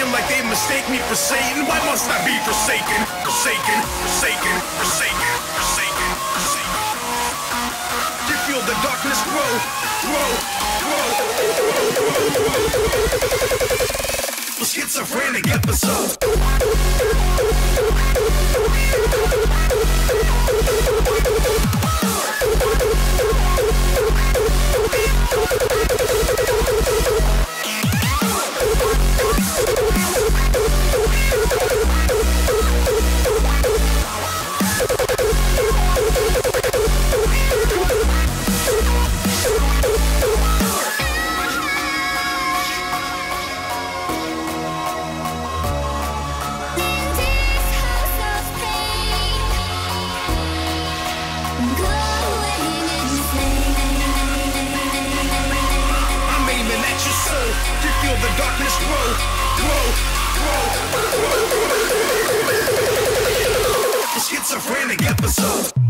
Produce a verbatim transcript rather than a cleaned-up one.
feel like they mistake me for Satan. Why must I be forsaken? Forsaken, forsaken, forsaken, forsaken, forsaken. You feel the darkness grow, grow, grow, grow, grow, grow. Schizophrenic episode. You feel the darkness grow, grow, grow, grow, grow. Schizophrenic episode.